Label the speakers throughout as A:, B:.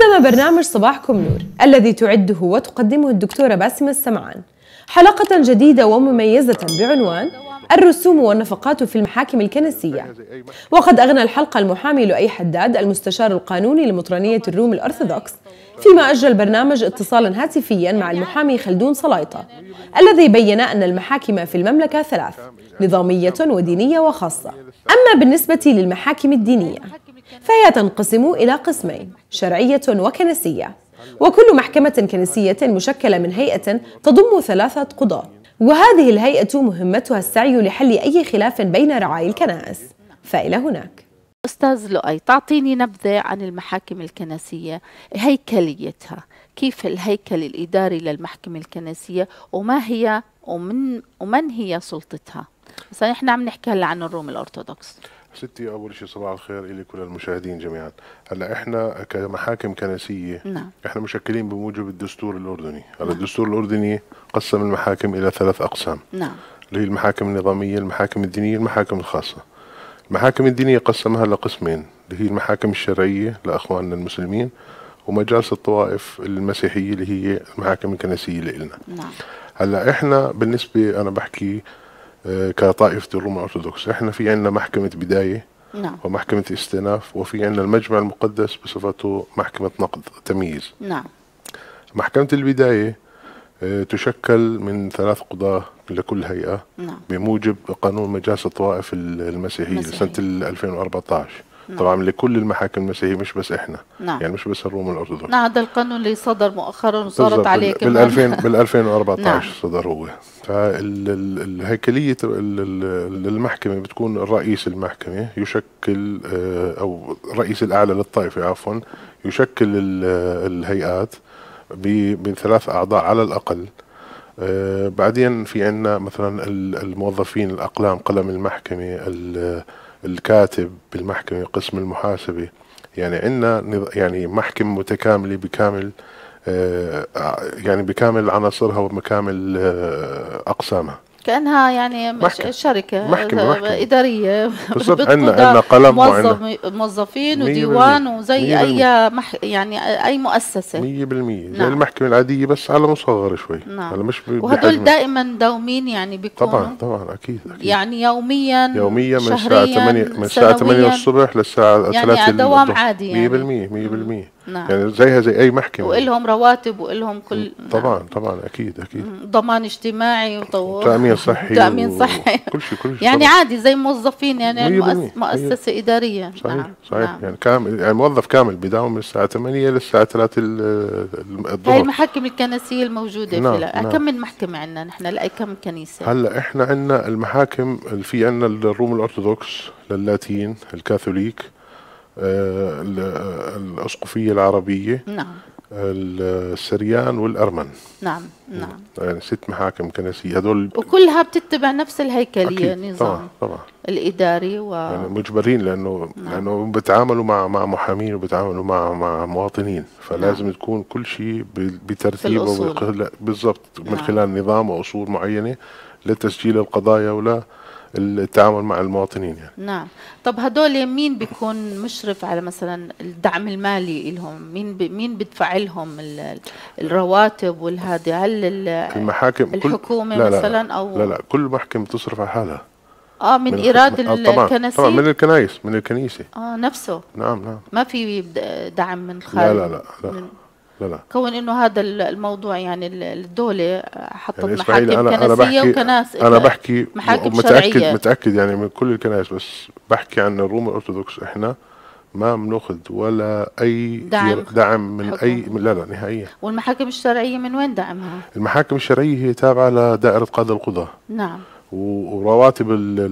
A: قدم برنامج صباحكم نور الذي تعده وتقدمه الدكتورة باسمة السمعان حلقة جديدة ومميزة بعنوان الرسوم والنفقات في المحاكم الكنسية. وقد أغنى الحلقة المحامي لؤي حداد المستشار القانوني لمطرانية الروم الأرثوذكس، فيما أجرى البرنامج اتصالا هاتفيا مع المحامي خلدون صلايطة الذي بين أن المحاكم في المملكة ثلاث: نظامية ودينية وخاصة. أما بالنسبة للمحاكم الدينية فهي تنقسم إلى قسمين: شرعية وكنسية، وكل محكمة كنسية مشكلة من هيئة تضم 3 قضاة، وهذه الهيئة مهمتها السعي لحل أي خلاف بين رعايا الكنائس. فإلى هناك.
B: أستاذ لؤي، تعطيني نبذة عن المحاكم الكنسية، هيكليتها، كيف الهيكل الإداري للمحكمة الكنسية، وما هي ومن هي سلطتها؟ مثلا احنا عم نحكي هلا عن الروم الأرثوذكس.
C: ستي، أول شيء صباح الخير إلي كل المشاهدين جميعا. هلا إحنا كمحاكم كنسية إحنا مشكلين بموجب الدستور الأردني. هلا الدستور الأردني قسم المحاكم إلى 3 أقسام، اللي هي المحاكم النظامية، المحاكم الدينية، المحاكم الخاصة. المحاكم الدينية قسمها لقسمين، اللي هي المحاكم الشرعية لأخواننا المسلمين، ومجالس الطوائف المسيحية اللي هي المحاكم الكنسية لإلنا. هلا إحنا بالنسبة أنا بحكي كطائفة الروم الأرثوذكس، احنا في عندنا محكمة بداية ومحكمة استئناف، وفي عندنا المجمع المقدس بصفته محكمة نقض تمييز. محكمة البداية تشكل من 3 قضاة لكل هيئة بموجب قانون مجالس الطوائف المسيحية لسنة 2014. طبعا لكل المحاكم المسيحية، مش بس احنا، يعني مش بس الروم الأرثوذكس.
B: هذا القانون اللي صدر مؤخرا وصارت عليه كمان
C: بال 2014 صدر هو. فالهيكلية المحكمة بتكون الرئيس المحكمة يشكل أو الرئيس الأعلى للطائفة عفوا يشكل الهيئات ب3 أعضاء على الأقل. بعدين في عندنا مثلا الموظفين الأقلام، قلم المحكمة، الكاتب بالمحكمة، قسم المحاسبة. يعني عندنا يعني محكمة متكاملة بكامل يعني بكامل عناصرها وبكامل أقسامها،
B: كأنها يعني شركة محكمة
C: إدارية. بالضبط. عندنا قلم
B: موظفين وديوان وزي يعني أي مؤسسة
C: 100%. زي المحكمة العادية بس على مصغر شوي.
B: هلا مش وهدول دائما داومين يعني بيكونوا
C: طبعا أكيد
B: يعني يوميا
C: من الساعة 8 الصبح للساعة 3
B: يعني دوام عادي، يعني
C: 100%. يعني زيها زي أي محكمة،
B: وإلهم رواتب وإلهم كل
C: طبعا أكيد
B: ضمان اجتماعي
C: وتأمين صحي كل شيء
B: يعني عادي زي موظفين، يعني مؤسسة إدارية.
C: صحيح. يعني كامل، يعني موظف كامل بداوم من الساعة 8 للساعة 3 الظهر.
B: هاي المحاكم الكنسية الموجودة كم من محكمة عندنا نحن؟ لأي كم كنيسة؟
C: هلا احنا عندنا المحاكم في عندنا الروم الأرثوذكس، للاتين، الكاثوليك، الأسقفية العربية، السريان والأرمن. يعني 6 محاكم كنسية هذول،
B: وكلها بتتبع نفس الهيكلية، النظام
C: طبعا
B: الإداري
C: يعني مجبرين لأنه بتعاملوا مع محامين وبتعاملوا مع مواطنين، فلازم تكون كل شيء بترتيب بالضبط من خلال نظام وأصول معينة لتسجيل القضايا ولا التعامل مع المواطنين يعني.
B: طب هدول مين بيكون مشرف على مثلا الدعم المالي لهم؟ مين بدفع لهم الرواتب والهادي؟ هل
C: المحاكم
B: الحكومة مثلا أو
C: لا كل محكمة تصرف على حالها
B: من إيراد الكنسي؟
C: طبعا من الكنيسة
B: نفسه.
C: نعم
B: ما في دعم من خارج؟
C: لا.
B: كون انه هذا الموضوع يعني الدولة حطت يعني محاكم كنسية وكنائس،
C: انا بحكي
B: محاكم شرعية،
C: متأكد يعني من كل الكنائس، بس بحكي عن الروم الأرثوذكس احنا ما بناخذ ولا اي دعم من اي لا نهائيا.
B: والمحاكم الشرعية من وين دعمها؟
C: المحاكم الشرعية هي تابعة لدائرة قادة القضاة. ورواتب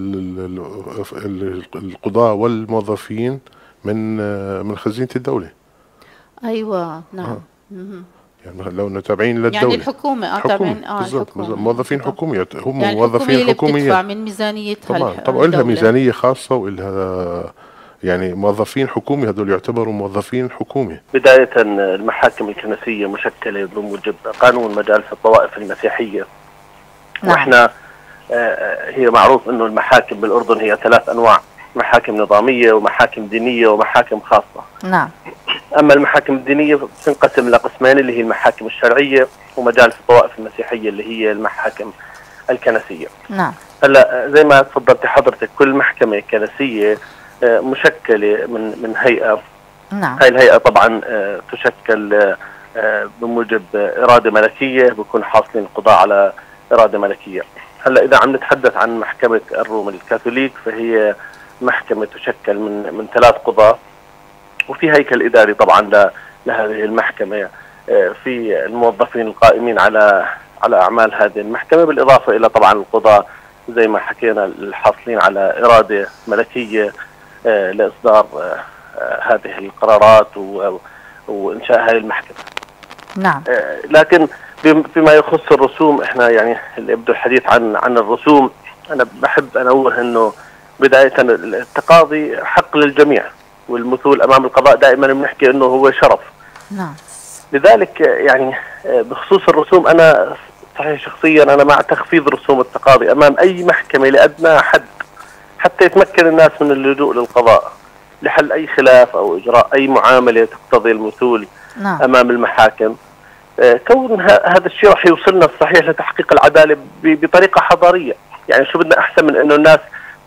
C: القضاة والموظفين من خزينة الدولة.
B: أيوة.
C: يعني لو تابعين للدولة،
B: يعني الحكومة تابعين
C: الحكومة موظفين حكومية، هم
B: يعني
C: موظفين حكومية
B: بتدفع من ميزانيتها.
C: طبعا لها ميزانية خاصة وإلها يعني موظفين حكومي، هذول يعتبروا موظفين حكومي.
D: بداية المحاكم الكنسية مشكلة بموجب قانون مجالس الطوائف المسيحية. واحنا هي معروف انه المحاكم بالاردن هي 3 انواع: محاكم نظامية ومحاكم دينية ومحاكم خاصة. أما المحاكم الدينية تنقسم لقسمين، اللي هي المحاكم الشرعية ومجالس الطوائف المسيحية اللي هي المحاكم الكنسية.
B: نعم.
D: هلا زي ما تفضلت حضرتك، كل محكمة كنسية مشكلة من هيئة.
B: نعم.
D: هاي الهيئة طبعا تشكل بموجب إرادة ملكية، بكون حاصلين القضاء على إرادة ملكية. هلا إذا عم نتحدث عن محكمة الروم الكاثوليك، فهي محكمة تشكل من 3 قضاة، وفي هيكل إداري طبعا لهذه المحكمة، في الموظفين القائمين على أعمال هذه المحكمة، بالإضافة إلى طبعا القضاة زي ما حكينا الحاصلين على إرادة ملكية لإصدار هذه القرارات وإنشاء هذه المحكمة.
B: نعم.
D: لكن فيما يخص الرسوم، احنا يعني اللي يبدو الحديث عن الرسوم، أنا بحب أنوه أنه بداية التقاضي حق للجميع، والمثول أمام القضاء دائما بنحكي أنه هو شرف.
B: نعم.
D: لذلك يعني بخصوص الرسوم، أنا صحيح شخصيا أنا مع تخفيض رسوم التقاضي أمام أي محكمة لأدنى حد، حتى يتمكن الناس من اللجوء للقضاء لحل أي خلاف أو إجراء أي معاملة تقتضي المثول
B: نعم.
D: أمام المحاكم. كون هذا الشيء راح يوصلنا الصحيح لتحقيق العدالة بطريقة حضارية. يعني شو بدنا أحسن من إنه الناس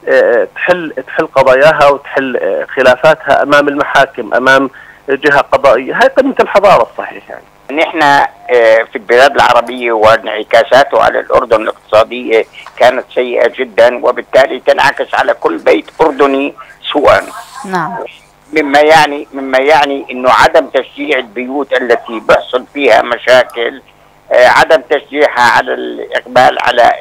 D: تحل قضاياها وتحل خلافاتها أمام المحاكم، أمام جهة قضائية. هاي قمة الحضارة الصحيح. يعني
E: نحن في البلاد العربية وانعكاساته على الأردن الاقتصادية كانت سيئة جدا، وبالتالي تنعكس على كل بيت أردني سوءا.
B: نعم.
E: مما يعني انه عدم تشجيع البيوت التي بيحصل فيها مشاكل، عدم تشجيعها على الإقبال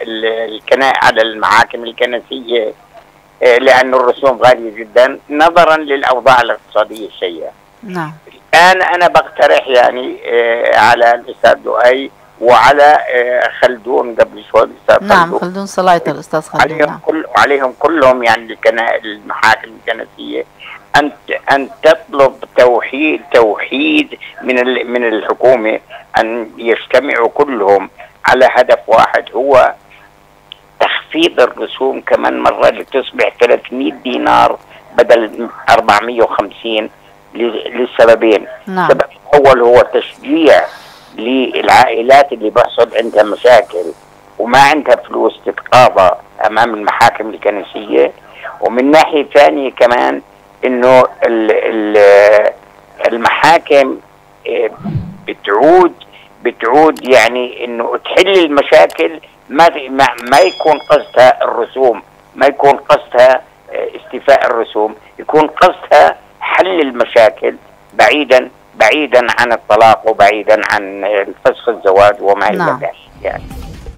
E: على المحاكم الكنسية، لأن الرسوم غالية جدا نظرا للأوضاع الاقتصادية السيئة.
B: نعم.
E: الآن أنا بقترح يعني على الأستاذ لؤي وعلى خلدون قبل شوي، الأستاذ
B: نعم خلدون صلايطة الأستاذ خلدون،
E: عليهم كلهم يعني المحاكم الكنسية أن تطلب توحيد من الحكومة، أن يجتمعوا كلهم على هدف واحد، هو تخفيض الرسوم كمان مرة لتصبح 300 دينار بدل 450 لسببين.
B: نعم.
E: السبب الأول هو تشجيع للعائلات اللي بيحصل عندها مشاكل وما عندها فلوس تتقاضى أمام المحاكم الكنسية، ومن ناحية ثانية كمان إنه المحاكم بتعود يعني إنه تحل المشاكل، ما يكون قصدها الرسوم، ما يكون قصدها استيفاء الرسوم، يكون قصدها حل المشاكل بعيدا عن الطلاق وبعيدا عن فسخ الزواج وما إلى ذلك يعني.